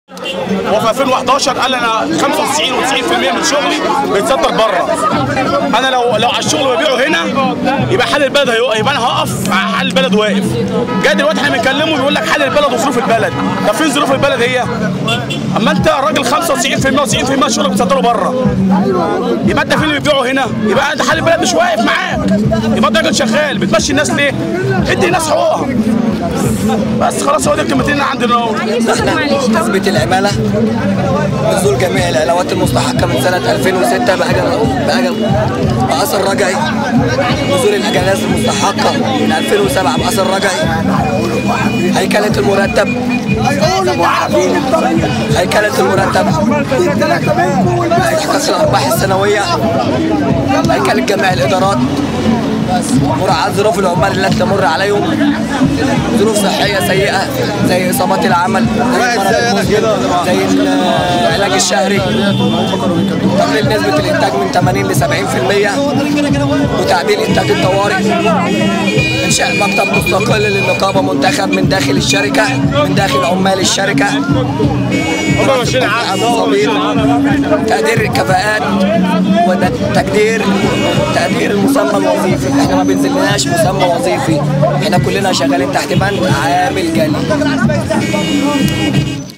هو في 2011 قال انا 95 و90% من شغلي بيتصدر بره. انا لو على الشغل ببيعه هنا يبقى حال البلد يبقى انا هقف حال البلد واقف. جاي دلوقتي احنا بنكلمه بيقول لك حال البلد وظروف البلد. طب فين ظروف البلد هي؟ اما انت راجل 95% و90% شغلك بتصدره بره. يبقى انت فين اللي بتبيعه هنا؟ يبقى انت حال البلد مش واقف معاك. يبقى انت راجل شغال بتمشي الناس ليه؟ ادي الناس حقوقها. بس خلاص هو دي الكلمتين اللي عندنا. تثبيت العماله، نزول جميع العلاوات المستحقه من سنه 2006 باثر رجعي، نزول الاجازات المستحقه من 2007 باثر رجعي، هيكله المرتب، احقاق الارباح السنويه، هيكله جميع الادارات، مراعاة ظروف العمال التي تمر عليهم، ظروف صحية سيئة زي إصابات العمل، زي العلاج الشهري، تقليل نسبة الإنتاج من 80 ل 70%، وتعديل إنتاج الطوارئ، إنشاء مكتب مستقل للنقابة منتخب من داخل الشركة، من داخل عمال الشركة، تقدير الكفاءات وتقدير المسمى الوظيفي. احنا ما بينزلناش مسمى وظيفي، احنا كلنا شغالين تحت بند عامل جلي.